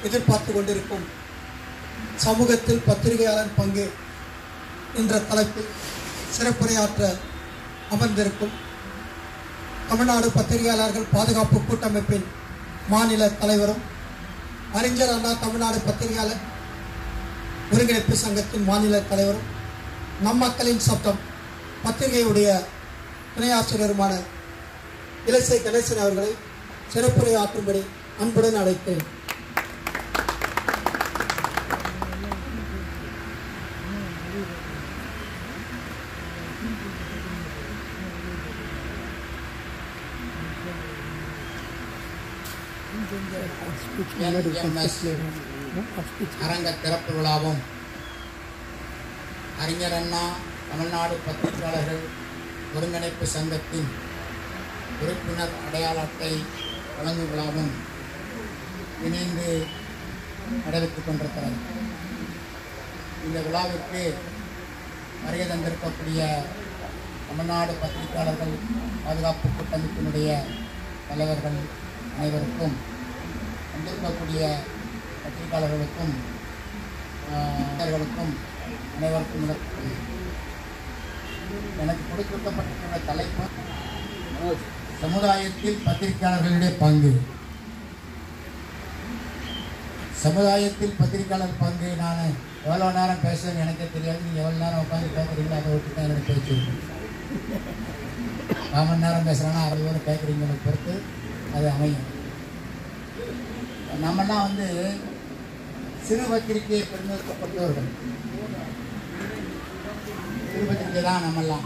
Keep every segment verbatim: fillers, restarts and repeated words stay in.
எதிர்பார்த்து கொண்டிருக்கும் சமூகத்தில் பத்திரிகையாளர் பங்கு என்ற தலைப்பில் சிறப்புரையாற்ற அமர்ந்திருக்கும் தமிழ்நாடு பத்திரிகையாளர்கள் பாதுகாப்பு கூட்டமைப்பின் மாநில தலைவரும் அறிஞர் அண்ணா தமிழ்நாடு பத்திரிகையாளர் ஒருங்கிணைப்பு சங்கத்தின் மாநில தலைவரும் நம் மக்களின் சட்டம் பத்திரிகையுடைய துணையாசிரியருமான இலசை கணேசன் அவர்களை சிறப்புரையாற்றும்படி அன்புடன் அழைத்தேன். அரங்க திறப்பு விழாவும் அறிஞர் அண்ணா தமிழ்நாடு பத்திரிகையாளர்கள் ஒருங்கிணைப்பு சங்கத்தின் உறுப்பினர் அடையாள அட்டை வழங்கும் விழாவும் இணைந்து நடைபெற்றுக் கொண்டிருக்கிறது. இந்த விழாவிற்கு வருகை தந்திருக்கக்கூடிய தமிழ்நாடு பத்திரிகையாளர்கள் பாதுகாப்பு கூட்டமைப்பினுடைய தலைவர்கள் அனைவருக்கும், வந்திருக்கக்கூடிய பத்திரிகையாளர்களுக்கும் அவர்களுக்கும் அனைவருக்கும் எனக்கு கொடுக்கப்பட்டிருக்கிற தலைப்பு சமுதாயத்தில் பத்திரிகையாளர்களுடைய பங்கு. சமுதாயத்தில் பத்திரிகையாளர் பங்கு நான் எவ்வளோ நேரம் பேசுவேன்னு எனக்கே தெரியாது. நீங்கள் எவ்வளோ நேரம் உட்காந்து கேட்குறீங்களோ அதை விட்டு தான் என்னோட பேச்சு. கால் மணி நேரம் பேசுகிறேன்னா அறுபது பேர் கேட்குறீங்கன்னு பொறுத்து அது அமையும். நம்மெல்லாம் வந்து சிறு பத்திரிகையை பிரதிநிதிக்கப்பட்டவர்கள். சிறு பத்திரிகை தான் நம்மெல்லாம்.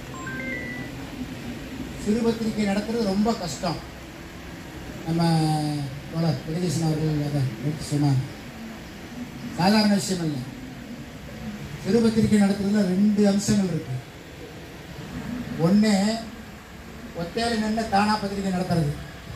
சிறு பத்திரிகை நடத்துறது ரொம்ப கஷ்டம். நம்ம தோழர் ஜெகதீசன் அவர்கள் அதை எடுத்து சொன்னாங்க. சாதாரண விஷயம் இல்லை. சிறு பத்திரிகை நடத்துறதுல ரெண்டு அம்சங்கள் இருக்கு. ஒன்று, ஒத்தையில நின்று தானா பத்திரிகை நடத்துறது.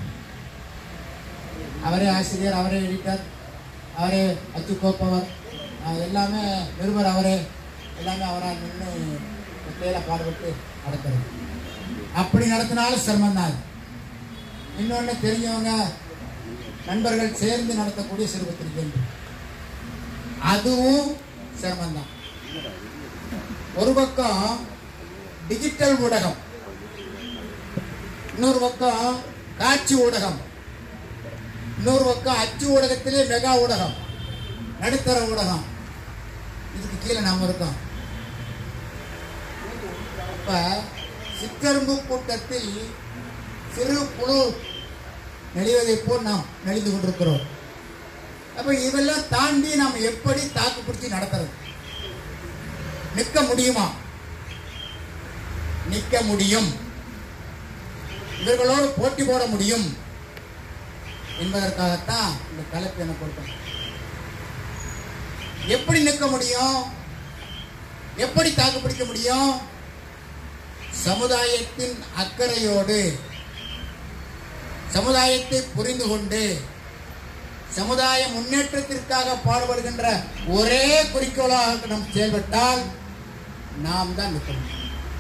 அவரே ஆசிரியர், அவரே எடிட்டர், அவரே அச்சு கோப்பவர், எல்லாமே நிருபர் அவரே, எல்லாமே அவராக நின்று ஒத்தையில பாடுபட்டு நடத்துறது. அப்படி நடத்தினாலும் சிரமம் தான். இன்னொன்று, தெரிஞ்சவங்க நண்பர்கள் சேர்ந்து நடத்தக்கூடிய சிறு பத்திரிகை, அதுவும் சிரமம் தான். ஒரு பக்கம் டிஜிட்டல் ஊடகம், இன்னொரு பக்கம் காட்சி ஊடகம், இன்னொரு பக்கம் அச்சு ஊடகத்திலே மெகா ஊடகம், நடுத்தர ஊடகம். இதுக்கு கீழே நாம் இருக்கோம். அப்ப சிற்றரும்பு கூட்டத்தில் சிறு புழு நெளிவதை போல் நாம் நெளிந்து கொண்டிருக்கிறோம். அப்ப இதெல்லாம் தாண்டி நாம் எப்படி தாக்கு பிடிச்சி நடத்துறது? நிற்க முடியுமா? நிற்க முடியும். இவர்களோடு போட்டி போட முடியும் என்பதற்காகத்தான் இந்த தலைப்பு என கொடுத்தோம். எப்படி நிற்க முடியும்? எப்படி தாக்கு பிடிக்க முடியும்? சமுதாயத்தின் அக்கறையோடு, சமுதாயத்தை புரிந்து கொண்டு, சமுதாய முன்னேற்றத்திற்காக பாடுபடுகின்ற ஒரே குறிக்கோளாக நாம் செயல்பட்டால் நாம் தான் நிற்க முடியும்.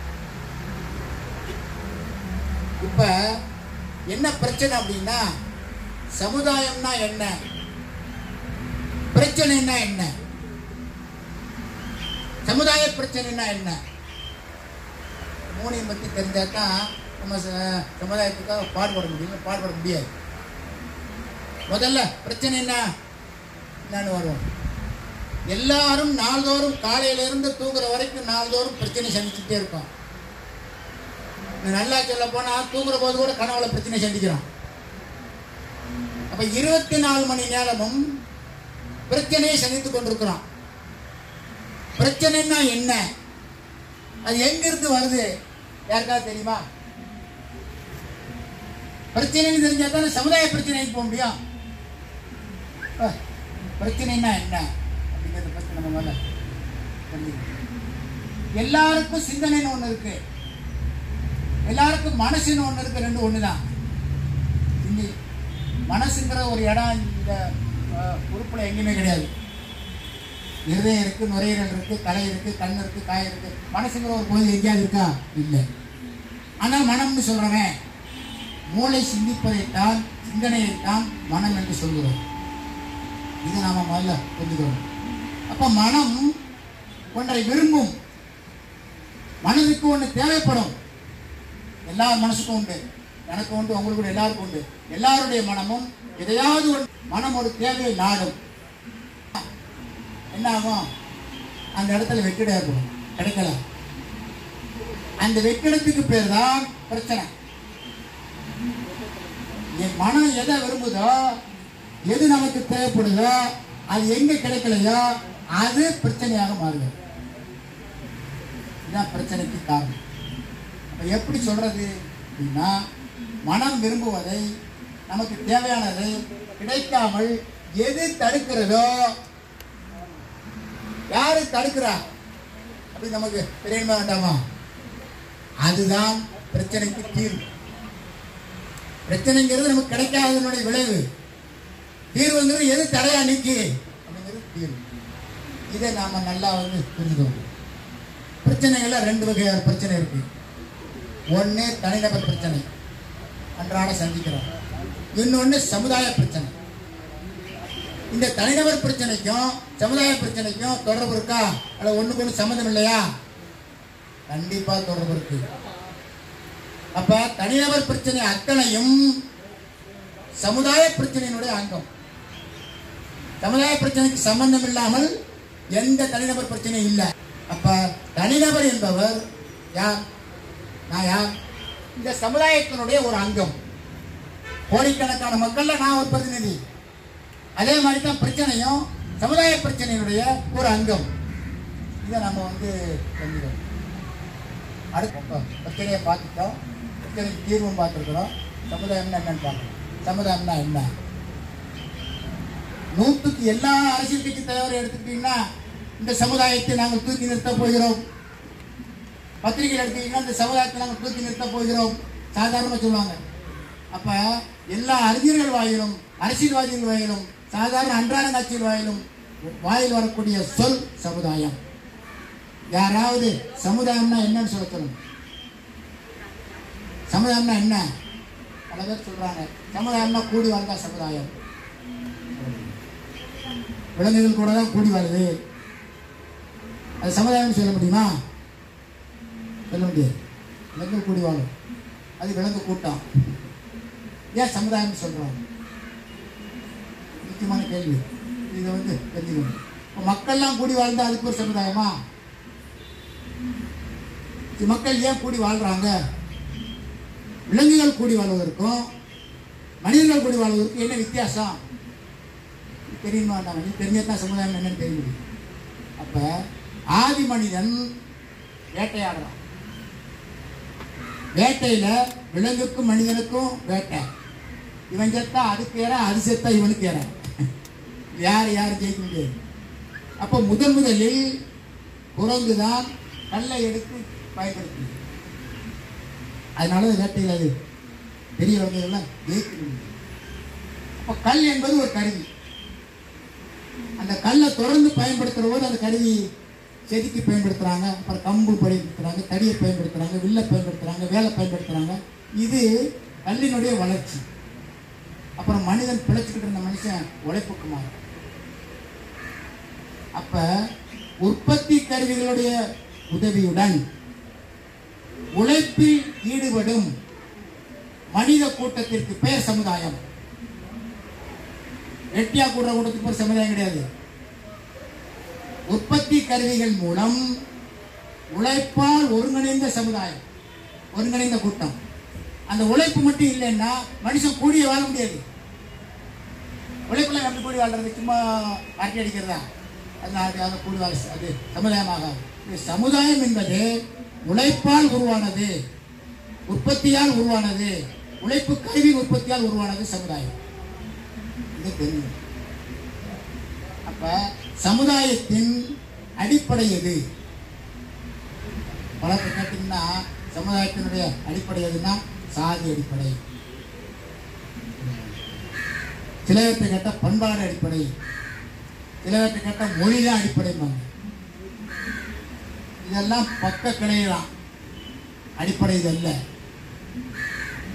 இப்ப என்ன பிரச்சனை அப்படின்னா, சமுதாயம்னா என்ன, பிரச்சனைனா என்ன, சமுதாய பிரச்சனைனா என்ன, மூணையும் பற்றி தெரிஞ்சாதான் நம்ம சமுதாயத்துக்காக பாடுபட முடியும். பாடுபட முடியாது. முதல்ல பிரச்சனை என்ன என்னன்னு வருவோம். எல்லாரும் நாள்தோறும் காலையிலிருந்து தூங்குற வரைக்கும் நாள்தோறும் பிரச்சனை சந்திச்சுட்டே இருக்கோம். நல்லா சொல்ல போனா தூங்குற போது கூட கனவுல பிரச்சனை சந்திக்கிறோம். அப்ப இருபத்தி நாலு மணி நேரமும் பிரச்சனையை சந்தித்துக் கொண்டிருக்கிறோம். பிரச்சனைன்னா என்ன, அது எங்கிருந்து வருது யாருக்காவது தெரியுமா? பிரச்சனைன்னு தெரிஞ்சா தானே சமுதாய பிரச்சனைக்கு போக முடியும். பிரச்சனைன்னா என்ன அப்படிங்கிறத பற்றி நம்ம முதல்ல எல்லாருக்கும் சிந்தனைன்னு ஒண்ணு இருக்கு, எல்லாருக்கும் மனசுன்னு ஒண்ணு இருக்கு. ரெண்டு ஒண்ணுதான். மனசுங்கிற ஒரு இடம் இந்த உறுப்புல எங்கேயுமே கிடையாது. இருதயம் இருக்கு, நுரையீரல் இருக்கு, தலை இருக்கு, கண் இருக்கு, காய் இருக்கு. மனசுங்கிற ஒரு பகுதி எங்கேயாவது இருக்கா? இல்லை. ஆனால் மனம்னு சொல்றவன் மூளை சிந்திப்பதைத்தான், சிந்தனையைத்தான் மனம் என்று சொல்கிறோம். இதை நாம முதல்ல புரிஞ்சுக்கணும். அப்ப மனம் ஒன்றை விரும்பும், மனதுக்கு ஒன்று தேவைப்படும். எல்லா மனசுக்கும் உண்டு, எனக்கு உண்டு, உங்களுக்கு எல்லாருக்கும் உண்டு. எல்லாருடைய மனமும் எதையாவது ஒரு மனம் ஒரு தேவையை நாடும். என்ன ஆகும்? அந்த இடத்துல வெற்றிட ஏற்படும், கிடைக்கல. அந்த வெற்றிடத்துக்கு பேர் தான் பிரச்சனை. என் மனம் எதை விரும்புதோ, எது நமக்கு தேவைப்படுதோ, அது எங்க கிடைக்கலையோ அது பிரச்சனையாக மாறுது. இதுதான் பிரச்சனைக்கு காரணம். எப்படி சொல்றது அப்படின்னா, மனம் விரும்புவதை, நமக்கு தேவையானதை கிடைக்காமல் எது தடுக்கிறதோ, யாரு தடுக்கிறா அப்படி நமக்கு தெரியணுமா வேண்டாமா? அதுதான் பிரச்சனைக்கு தீர்வு. பிரச்சனைங்கிறது நமக்கு கிடைக்காதனுடைய விளைவு. தீர்வுங்கிறது எது தடையா நிற்கி அப்படிங்கிறது தீர்வு. இதை நாம நல்லா வந்து புரிஞ்சுக்கணும். பிரச்சனைகள்ல ரெண்டு வகையான பிரச்சனை இருக்கு. ஒன்று தனிநபர் பிரச்சனை, அன்றாட சந்திக்கிறோம். இன்னொன்று சமுதாய பிரச்சனை. இந்த தனிநபர் பிரச்சனைக்கும் சமுதாய பிரச்சனைக்கும் தொடர்பு இருக்கா? அல்ல ஒண்ணுக்கு ஒண்ணு சம்மந்தம் இல்லையா? கண்டிப்பா தொடர்பு இருக்கு. அப்ப தனிநபர் பிரச்சனை அத்தனையும் சமுதாய பிரச்சனையினுடைய அங்கம். சமுதாய பிரச்சனைக்கு சம்பந்தம் இல்லாமல் எந்த தனிநபர் பிரச்சனையும் இல்லை. அப்ப தனிநபர் என்பவர் யார்? நான் யார்? இந்த சமுதாயத்தினுடைய ஒரு அங்கம். கோடிக்கணக்கான மக்கள்ல நான் ஒரு பிரதிநிதி. அதே மாதிரி தான் பிரச்சனையும் சமுதாய பிரச்சனையினுடைய ஒரு அங்கம். இதை நம்ம வந்து தெரிஞ்சுக்கணும். அடுத்த பிரச்சனையை பார்த்துட்டோம், பிரச்சனைக்கு தீர்வும் பார்த்துருக்குறோம். சமுதாயம்னா என்னன்னு பார்க்கணும். சமுதாயம்னா என்ன? நூற்றுக்கு எல்லா அரசியல் கட்சி தலைவரை எடுத்துக்கிட்டீங்கன்னா இந்த சமுதாயத்தை நாங்கள் தூக்கி நிறுத்த போகிறோம். பத்திரிகைகள் எடுத்துக்கிட்டீங்கன்னா இந்த சமுதாயத்தை நாங்கள் தூக்கி நிறுத்த போகிறோம் சாதாரணமாக சொல்லுவாங்க. அப்ப எல்லா அறிஞர்கள் வாயிலும், அரசியல்வாதிகள் வாயிலும், சாதாரண அன்றாட காட்சிகள் வாயிலும் வாயில் வரக்கூடிய சொல் சமுதாயம். யாராவது சமுதாயம்னா என்னன்னு சொல்ல சொல்லுங்க. சமுதாயம்னா என்ன? பல பேர் சொல்றாங்க சமுதாயம்னா கூடி வாழ்ந்தா சமுதாயம். விலங்குகள் கூட தான் கூடி வாழுது, அது சமுதாயம் சொல்ல முடியுமா? சொல்ல முடியாது. விலங்குகள் கூடி வாழும், அது விலங்கு கூட்டம். ஏன் சமுதாயம் சொல்றோம்? முக்கியமான கேள்வி. இதை வந்து தெரிஞ்சுக்கணும். மக்கள்லாம் கூடி வாழ்ந்தா அதுக்கு ஒரு சமுதாயமா? மக்கள் ஏன் கூடி வாழ்றாங்க? விலங்குகள் கூடி வாழ்வதற்கும் மனிதர்கள் கூடி வாழ்வதற்கும் என்ன வித்தியாசம் தெரியுமா? தெரிஞ்சதான் சமுதாயம் என்னன்னு தெரியும். அப்ப ஆதி மனிதன் வேட்டையாடுறான். வேட்டையில விலங்குக்கும் மனிதனுக்கும் வேட்டை. இவன் செத்தா அதுக்கு ஏற, அது செத்தா இவனுக்கு ஏற. யார் யார் ஜெயிக்க முடியாது. அப்போ முதன் முதலில் குரங்குதான் கல்லை எடுத்து பயன்படுத்தி, அதனால வேட்டையில் அது பெரிய வகைகள்லாம் ஜெயிக்க முடியும். அப்போ கல் என்பது ஒரு கருவி. அந்த கல்லை தொடர்ந்து பயன்படுத்துற போது அந்த கருவி செதுக்கி பயன்படுத்துறாங்க, அப்புறம் கம்பு பயன்படுத்துறாங்க, தடியை பயன்படுத்துறாங்க, வில்லை பயன்படுத்துறாங்க, வேலை பயன்படுத்துறாங்க. இது கல்லினுடைய வளர்ச்சி. அப்புறம் மனிதன் பிழைச்சிக்கிட்டு இருந்த மனுஷன் உழைப்புக்கு மாறும். அப்ப உற்பத்தி கருவிகளுடைய உதவியுடன் உழைப்பில் ஈடுபடும் மனித கூட்டத்திற்கு பெயர் சமுதாயம். வெட்டியா கூடுற கூட்டத்துக்கு பேர் சமுதாயம் கிடையாது. உற்பத்தி கருவிகள் மூலம் உழைப்பால் ஒருங்கிணைந்த சமுதாயம், ஒருங்கிணைந்த கூட்டம். அந்த உழைப்பு மட்டும் இல்லைன்னா மனுஷன் கூடிய வாழ முடியாது. உழைப்புல எப்படி கூடி வாழ்றது? சும்மா அரட்டை அடிக்கிறதா? அது கூடி வாழ அது சமுதாயமாக. சமுதாயம் என்பது உழைப்பால் உருவானது, உற்பத்தியால் உருவானது, உழைப்பு கருவி உற்பத்தியால் உருவானது சமுதாயம். இது தெரியும். அப்ப சமுதாயத்தின் அடிப்படை எது? பலத்தை கேட்டீங்கன்னா சமுதாயத்தினுடைய அடிப்படை எதுன்னா சாதி அடிப்படை. சிலவற்றை கேட்ட பண்பாடு அடிப்படை, சிலவற்றை கேட்ட மொழிதான் அடிப்படைம்பாங்க. இதெல்லாம் பக்க கிளையலாம், அடிப்படை இது அல்ல.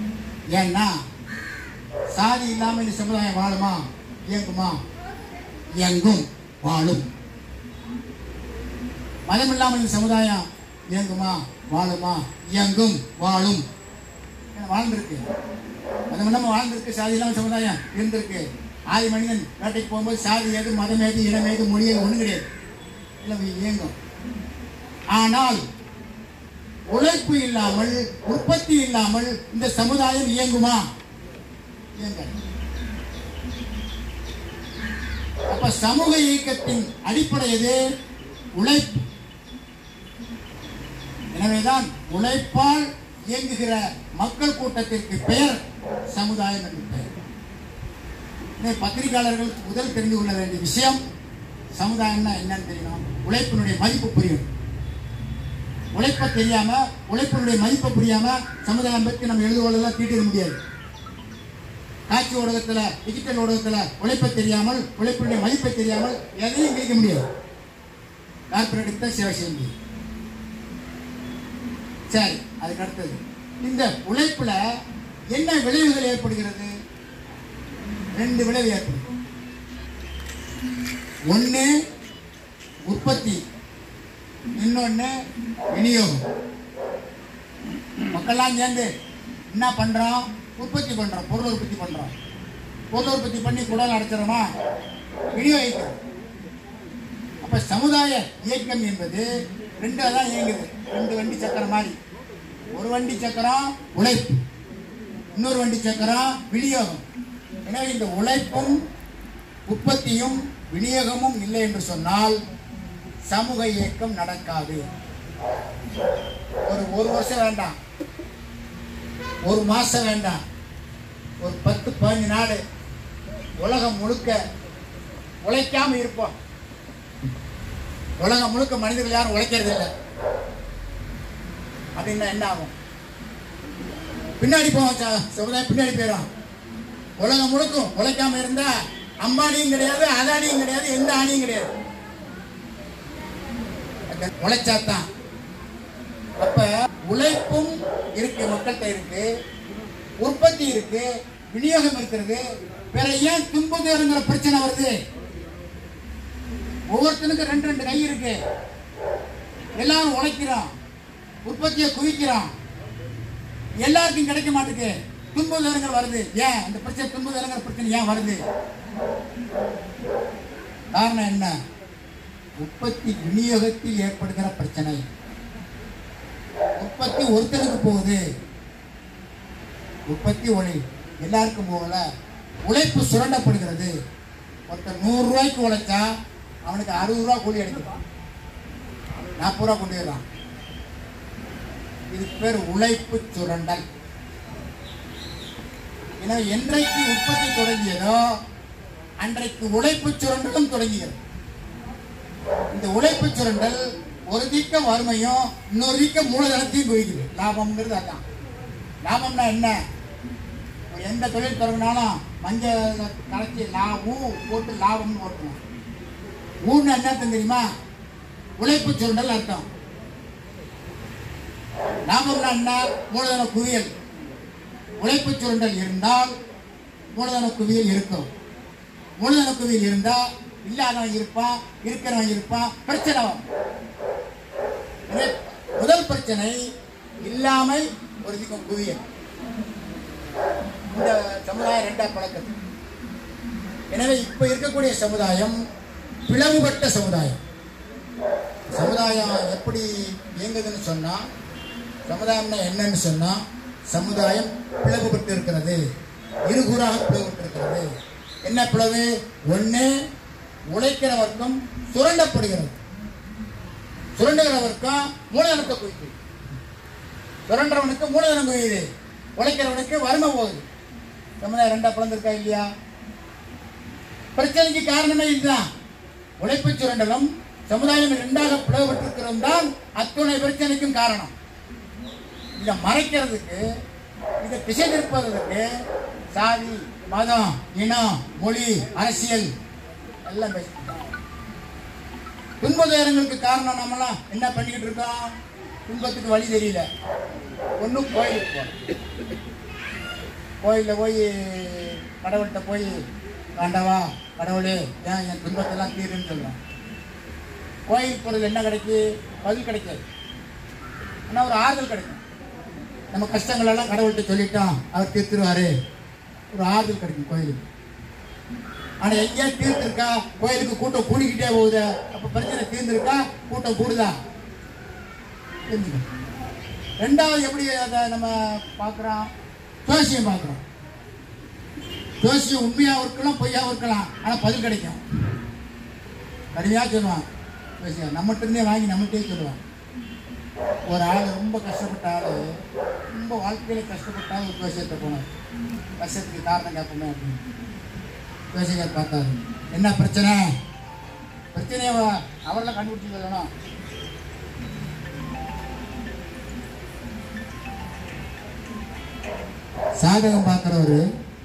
ஏன்னா சாதி இல்லாம இந்த சமுதாயம் வாழுமா, இயங்குமா? இயங்கும் வாழும். மதம் இல்லாமல் சமுதாயம் இயங்குமா வாழுமா? இயங்கும் வாழும். வாழ்ந்திருக்கு. மதம் இல்லாமல் வாழ்ந்திருக்கு. சாதி இல்லாமல் சமுதாயம் இருந்திருக்கு. ஆதி மனிதன் வேட்டைக்கு போகும்போது சாதி ஏது மதம் ஏது இனம் ஏது மொழி ஏது ஒன்றும் கிடையாது. இல்லை இயங்கும். ஆனால் உழைப்பு இல்லாமல் உற்பத்தி இல்லாமல் இந்த சமுதாயம் இயங்குமா? இயங்க. அப்ப சமூக இயக்கத்தின் அடிப்படை எது? உழைப்பு. எனவேதான் உழைப்பால் இயங்குகிற மக்கள் கூட்டத்திற்கு பெயர் சமுதாயம் என்று பெயர். பத்திரிகையாளர்கள் முதல் தெரிந்து கொள்ள வேண்டிய விஷயம் சமுதாயம்னா என்னன்னு தெரியணும். உழைப்பினுடைய மதிப்பு புரியும். உழைப்ப தெரியாம உழைப்பினுடைய மதிப்பை புரியாம சமுதாயம் பற்றி நம்ம எழுதுவதெல்லாம் தீட்டிட முடியாது. காட்சி ஊடகத்துல டிஜிட்டல் ஊடகத்துல உழைப்பை தெரியாமல் உழைப்பினுடைய மதிப்பை தெரியாமல் எதையும் கிடைக்க முடியாது. கார்பரேட்டுக்கு தான் சேவை செய்ய முடியும். சரி, அதுக்கு அடுத்தது இந்த உழைப்புல என்ன விளைவுகள் ஏற்படுகிறது? ரெண்டு விளைவு ஏற்படும். ஒன்று உற்பத்தி, இன்னொன்று விநியோகம். மக்கள்லாம் சேர்ந்து என்ன பண்றோம்? உற்பத்தி பண்றோம், பொருள் உற்பத்தி பண்றோம். பொருள் உற்பத்தி பண்ணி குடல் அடைச்சிடமா விநியோகிக்கிறோம். அப்ப சமுதாய இயக்கம் என்பது ரெண்டு தான் இயங்குது. ரெண்டு வண்டி சக்கரம் மாதிரி. ஒரு வண்டி சக்கரம் உழைப்பு, இன்னொரு வண்டி சக்கரம் விநியோகம். எனவே இந்த உழைப்பும் உற்பத்தியும் விநியோகமும் இல்லை என்று சொன்னால் சமூக இயக்கம் நடக்காது. ஒரு ஒரு வருஷம் வேண்டாம், ஒரு மாசம் வேண்டாம், ஒரு பத்து பதினஞ்சு நாள் உலகம் முழுக்க உழைக்காம இருப்போம். உலகம் முழுக்க மனிதர்கள் யாரும் உழைக்கிறது இல்லை அப்படின்னா என்ன ஆகும்? பின்னாடி போவோம், சமுதாயம் பின்னாடி போயிடும். உலகம் முழுக்கும் உழைக்காம இருந்தா அம்பானியும் கிடையாது, அதானியும் கிடையாது, எந்த ஆணியும் கிடையாது. உழைச்சாத்தான். அப்ப உழைப்பும் இருக்கு, மக்கள்கிட்ட இருக்கு, உற்பத்தி இருக்கு, விநியோகம் இருக்கிறது. வேற ஏன் துன்புதுங்கிற பிரச்சனை வருது? ஒவ்வொருத்தனுக்கும் ரெண்டு ரெண்டு கை இருக்கு. எல்லாரும் உழைக்கிறோம், உற்பத்தியை குவிக்கிறோம், எல்லாருக்கும் கிடைக்க மாட்டேங்குது. துன்புதலங்கள் வருது. ஏன் இந்த பிரச்சனை? துன்புதலங்கிற பிரச்சனை ஏன் வருது? காரணம் என்ன? உற்பத்தி விநியோகத்தில் ஏற்படுகிற பிரச்சனை. உற்பத்தி ஒருத்தருக்கு போகுது, உற்பத்தி ஒளி எல்லாருக்கும் போகல. உழைப்பு சுரண்டப்படுகிறது. ஒருத்தர் நூறு ரூபாய்க்கு உழைச்சா அவனுக்கு அறுபது ரூபா கூலி அடிக்கிறான், நாற்பது ரூபா கொண்டு போயிடறான். இதுக்கு பேர் உழைப்பு சுரண்டல். எனவே என்றைக்கு உற்பத்தி தொடங்கியதோ அன்றைக்கு உழைப்பு சுரண்டலும் தொடங்கியது. இந்த உழைப்பு சுரண்டல் ஒரு தீக்க வறுமையும் இன்னொரு தீக்க மூலதனத்தையும் குவிக்குது. லாபம்ங்கிறது அதான். லாபம்னா என்ன? எந்த தொழில் தொடங்கினாலும் மஞ்சள் கலச்சி லாபூ போட்டு லாபம்னு போட்டுருவோம். ஊன்னு என்ன தெரியுமா? உழைப்பு சுரண்டல் அர்த்தம். லாபம்னா என்ன? மூலதன குவியல். உழைப்பு சுரண்டல் இருந்தால் மூலதன குவியல் இருக்கும். மூலதன குவியல் இருந்தா இல்லாதவன் இருப்பான், இருக்கிறவன் இருப்பான், பிரச்சனை வரும். முதல் பிரச்சனை இல்லாமை, ஒரு திக்கம் குவியல். இந்த சமுதாயம் ரெண்டா பழக்கம். எனவே இப்ப இருக்கக்கூடிய சமுதாயம் பிளவுபட்ட சமுதாயம். சமுதாயம் எப்படி இயங்குதுன்னு சொன்னா, சமுதாயம்னா என்னன்னு சொன்னா, சமுதாயம் பிளவுபட்டு இருக்கிறது, இருகுறாக பிளவுபட்டு இருக்கிறது. என்ன பிளவு? ஒண்ணு, உழைக்கிற வர்க்கம் சுரண்டப்படுகிறது. சுரண்டுகிற வர்க்கம் மூலதனத்தை குவிக்குது. சுரண்டவனுக்கு மூலதனம் குவியுது, உழைக்கிறவனுக்கு வறுமை போகுது. சமுதாயம் ரெண்டா பிளந்திருக்கா இல்லையா? பிரச்சனைக்கு காரணமே இதுதான். உழைப்பு சுரண்டலும் சமுதாயம் ரெண்டாக பிளவுபட்டிருக்கிறோம் தான் அத்துணை பிரச்சனைக்கும் காரணம். இதை மறைக்கிறதுக்கு, இதை திசை திருப்பதற்கு சாதி, மதம், இனம், மொழி, அரசியல் எல்லாம் பேச. துன்பதுயரங்களுக்கு காரணம் நம்மளாம் என்ன பண்ணிக்கிட்டு இருக்கோம்? துன்பத்துக்கு வழி தெரியல. ஒன்றும் கோயிலுக்கு போகணும், கோயிலில் போய் கடவுள்கிட்ட போய் ஆண்டவா கடவுளே ஏன் என் துன்பத்தெல்லாம் தீருன்னு சொல்கிறோம். கோயிலுக்கு போகிறது என்ன கிடைக்கு? பதில் கிடைக்காது. ஆனால் ஒரு ஆறுதல் கிடைக்கும். நம்ம கஷ்டங்களெல்லாம் கடவுள்கிட்ட சொல்லிட்டோம், அவர் தீர்த்துருவாரு, ஒரு ஆறுதல் கிடைக்கும் கோயிலுக்கு. ஆனால் எங்கேயா தீர்த்துருக்கா? கோயிலுக்கு கூட்டம் கூடிக்கிட்டே போகுது. அப்போ பிரச்சனை தீர்ந்துருக்கா? கூட்டம் கூடுதா? தெரிஞ்சுக்கணும். ரெண்டாவது எப்படி அதை நம்ம பார்க்குறோம்? ஜோசியம் பார்க்குறோம். ஜோசியம் உண்மையாக இருக்கலாம், பொய்யாக இருக்கலாம், ஆனால் பதில் கிடைக்கும். கடுமையாக சொல்லுவான் ஜோசியம், நம்மகிட்டே வாங்கி நம்மகிட்டே சொல்லுவான். ஒரு ஆள் ரொம்ப கஷ்டப்பட்ட ஆள், ரொம்ப வாழ்க்கையில் கஷ்டப்பட்ட ஆள் ஒரு ஜோசியத்தை போனார். கஷ்டத்துக்கு காரணம் கேட்போமே அப்படின்னு ஜோசியர் பார்த்தாரு. என்ன பிரச்சனை? பிரச்சனையை அவரெல்லாம் கண்டுபிடிச்சி சொல்லணும். சாதகம் பார்க்குறவரு,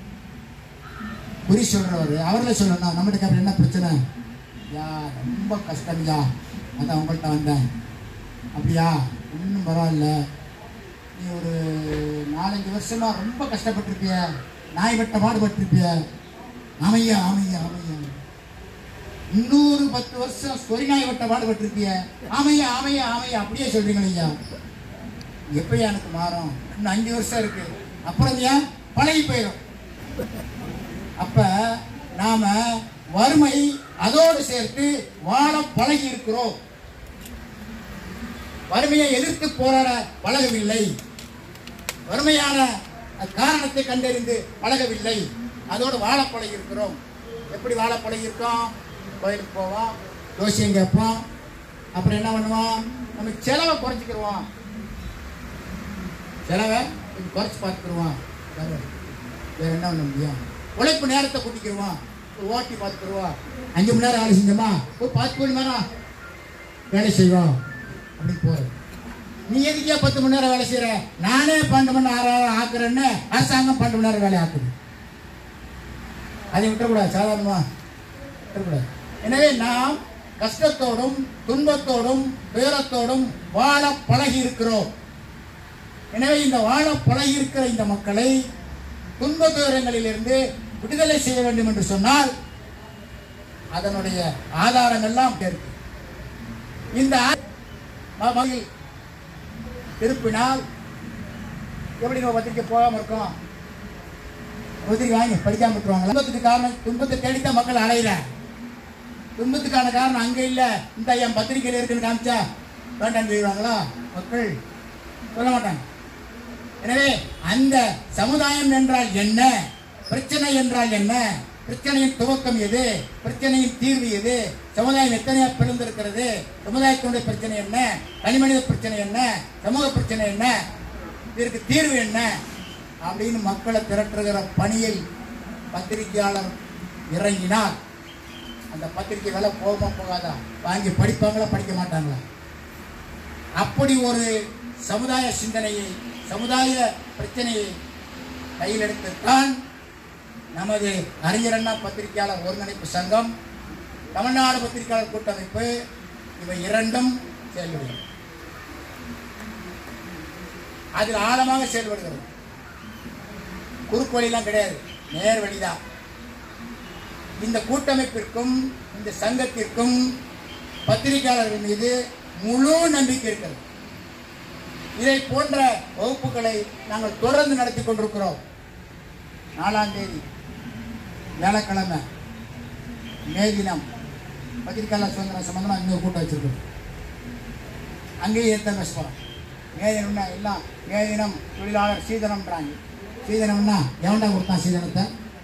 குறி சொல்கிறவர், அவர்களை சொல்லணும். நம்மகிட்ட கேட்ப என்ன பிரச்சனை? யா ரொம்ப கஷ்டம்யா, அதான் உங்கள்கிட்ட வந்தேன். அப்படியா? இன்னும் பரவாயில்ல, நீ ஒரு நாலஞ்சு வருஷமாக ரொம்ப கஷ்டப்பட்டிருப்பிய, நாய் வெட்ட பாடுபட்டிருப்பிய. ஆமையா ஆமையா ஆமையா. இன்னொரு பத்து வருஷம் சொறி நாய் வெட்ட பாடுபட்டிருப்பிய. ஆமையா ஆமையா ஆமையா. அப்படியே சொல்கிறீங்களே ஐயா, எப்பயா எனக்கு மாறும்? இன்னும் அஞ்சு வருஷம் இருக்கு, அப்புறம் ஏன் பழகி போயிடும். அப்ப நாம வறுமை அதோடு சேர்த்து வாழ பழகி இருக்கிறோம். வறுமையை எதிர்த்து போராட பழகவில்லை, வறுமையான காரணத்தை கண்டறிந்து பழகவில்லை, அதோடு வாழ பழகி இருக்கிறோம். எப்படி வாழ பழகி இருக்கோம்? கோயிலுக்கு போவோம், ஜோசியம் கேட்போம், அப்புறம் என்ன பண்ணுவோம்? நம்ம செலவை குறைச்சிக்கிடுவோம். செலவை கொஞ்சம் குறைச்சி பார்த்துக்கிடுவோம். வேற என்ன பண்ண முடியும்? உழைப்பு நேரத்தை கூட்டிக்கிடுவோம், ஒரு ஓட்டி பார்த்துக்கிடுவோம். அஞ்சு மணி நேரம் வேலை செஞ்சோமா, ஒரு பத்து மணி நேரம் வேலை செய்வோம் அப்படின்னு போகிறது. நீ எதுக்கே பத்து மணி நேரம் வேலை செய்கிற? நானே பன்னெண்டு மணி நேரம் ஆக்குறேன்னு அரசாங்கம் பன்னெண்டு மணி நேரம் வேலை ஆக்குது. அதை விட்டுறக்கூடாது, சாதாரணமாக விட்டுறக்கூடாது. எனவே நாம் கஷ்டத்தோடும் துன்பத்தோடும் துயரத்தோடும் வாழ பழகி இருக்கிறோம். எனவே இந்த வாழ பழகி இருக்கிற இந்த மக்களை துன்ப துயரங்களிலிருந்து விடுதலை செய்ய வேண்டும் என்று சொன்னால் அதனுடைய ஆதாரங்கள்லாம் இருக்கு. இந்த திருப்பினால் எப்படி நம்ம பத்திரிக்கை போகாம இருக்கோம்? பத்திரிக்கை வாங்கி படிக்காம இருக்கிறாங்க. துன்பத்துக்கு காரணம், துன்பத்தை தேடித்தான் மக்கள் அலையிற. துன்பத்துக்கான காரணம் அங்க இல்ல, இந்த என் பத்திரிகையில் இருக்குன்னு காமிச்சா வேண்டான்னு சொல்லுவாங்களா? மக்கள் சொல்ல மாட்டாங்க. எனவே அந்த சமுதாயம் என்றால் என்ன, பிரச்சனை என்றால் என்ன, பிரச்சனையின் துவக்கம் எது, பிரச்சனையின் தீர்வு எது, சமுதாயம் எத்தனையா பிறந்திருக்கிறது, சமுதாயத்தினுடைய பிரச்சனை என்ன, தனிமனித பிரச்சனை என்ன, சமூக பிரச்சனை என்ன, இதற்கு தீர்வு என்ன அப்படின்னு மக்களை திரட்டுகிற பணியில் பத்திரிகையாளர் இறங்கினார். அந்த பத்திரிகை வேலை போகுமா போகாதா? வாங்கி படிப்பாங்களா படிக்க மாட்டாங்களா? அப்படி ஒரு சமுதாய சிந்தனையை, சமுதாய பிரச்சனையை கையில் எடுத்துத்தான் நமது அறிஞர் அண்ணா பத்திரிகையாளர் ஒருங்கிணைப்பு சங்கம், தமிழ்நாடு பத்திரிகையாளர் கூட்டமைப்பு இவை இரண்டும் செயல்படுகிறது. அதில் ஆழமாக செயல்படுகிறது. குறுக்கு வழியெல்லாம் கிடையாது, நேர் வழிதான். இந்த கூட்டமைப்பிற்கும் இந்த சங்கத்திற்கும் பத்திரிகையாளர்கள் மீது முழு நம்பிக்கை இருக்கிறது. இதை போன்ற வகுப்புகளை நாங்கள் தொடர்ந்து நடத்தி கொண்டிருக்கிறோம். நாலாம் தேதி வியாழக்கிழமை மே தினம் பத்திரிகையாளர் சுதந்திரம் சம்பந்தமாக இன்னொரு கூட்டம் வச்சிருக்கோம். அங்கேயே ஏற்ற பேச போகிறோம். மே தினம்னா எல்லாம் மே தினம் தொழிலாளர் சீதனம்ன்றாங்க. சீதனம்னா எவன்டா கொடுத்தான் சீதனத்தை?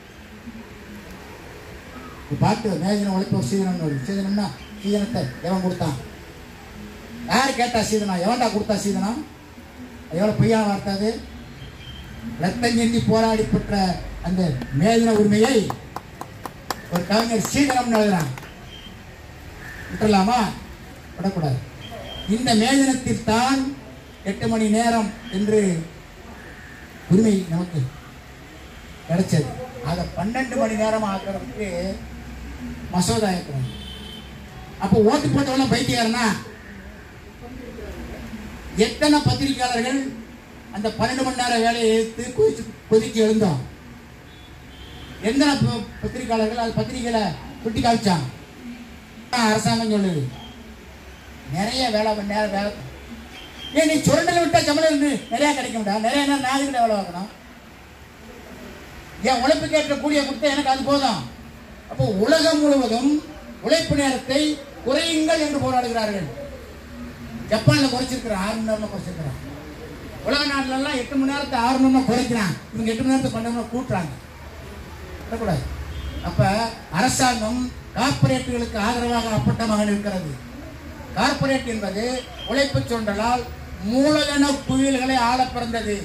பாட்டு மே தினம் உழைப்போர் சீதனம்னு வருது. சீதனம்னா சீதனத்தை எவன் கொடுத்தான்? யார் கேட்டா சீதனம்? எவன்டா கொடுத்தா சீதனம்? எவ்வளோ பொய்யான வார்த்தை அது. ரத்தம் எண்ணி போராடி பெற்ற அந்த மேதின உரிமையை ஒரு கவிஞர் சீதனம்னு எழுதுறான். விட்டுலாமா? விடக்கூடாது. இந்த மேதினத்தில் தான் எட்டு மணி நேரம் என்று உரிமை நமக்கு கிடைச்சது. அதை பன்னெண்டு மணி நேரம் ஆக்குறதுக்கு மசோதா இருக்கிறாங்க. அப்போ ஓட்டு போட்டவெல்லாம் பைத்தியாரனா? எத்தனை பத்திரிகையாளர்கள் அந்த பன்னெண்டு மணி நேரம் வேலையை எடுத்து கொதிச்சு கொதிச்சு எழுந்தோம்? எந்த பத்திரிகையாளர்கள் அது பத்திரிகையில சுட்டி காமிச்சாங்க. அரசாங்கம் சொல்லுது நிறைய வேலை நேரம் வேலை. ஏன் நீ சுரண்டல விட்டா சம்பளம் நிறைய கிடைக்கும்டா, நிறைய நேரம் நாளைக்கு வேலை வாங்கணும். என் உழைப்பு கேட்ட கூடிய கொடுத்த எனக்கு அது போதும். அப்போ உலகம் முழுவதும் உழைப்பு நேரத்தை குறையுங்கள் என்று போராடுகிறார்கள். ஜப்பான்ல குறைச்சிருக்கிற ஆறு மணி நேரம் குறைச்சிருக்கிறான். உலக நாட்டுல எல்லாம் எட்டு மணி நேரத்தை ஆறு மணி நேரம் குறைக்கிறான். இவங்க எட்டு மணி நேரத்தை பன்னெண்டு மணி கூட்டுறாங்க. கூடாது. அப்ப அரசாங்கம் கார்பரேட்டுகளுக்கு ஆதரவாக அப்பட்டமாக இருக்கிறது. கார்பரேட் என்பது உழைப்பு சுரண்டலால் மூலதன குவியல்களை ஆள பிறந்தது.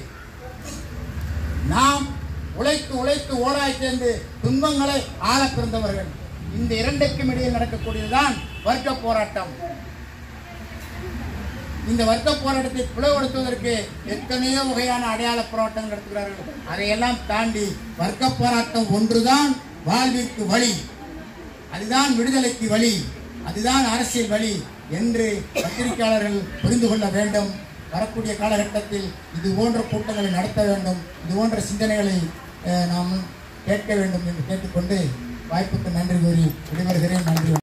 நாம் உழைத்து உழைத்து ஓடாய் சேர்ந்து துன்பங்களை ஆள பிறந்தவர்கள். இந்த இரண்டுக்கும் இடையில் நடக்கக்கூடியதுதான் வர்க்க போராட்டம். இந்த வர்க்க போராட்டத்தை பிளவுபடுத்துவதற்கு எத்தனையோ வகையான அடையாள போராட்டம் நடத்துகிறார்கள். அதையெல்லாம் தாண்டி வர்க்க போராட்டம் ஒன்றுதான் வாழ்விற்கு வழி, அதுதான் விடுதலைக்கு வழி, அதுதான் அரசியல் வழி என்று பத்திரிகையாளர்கள் புரிந்து கொள்ள வேண்டும். வரக்கூடிய காலகட்டத்தில் இது போன்ற கூட்டங்களை நடத்த வேண்டும், இது போன்ற சிந்தனைகளை நாம் கேட்க வேண்டும் என்று கேட்டுக்கொண்டு வாய்ப்புக்கு நன்றி கூறி விடைபெறுகிறேன். நன்றி.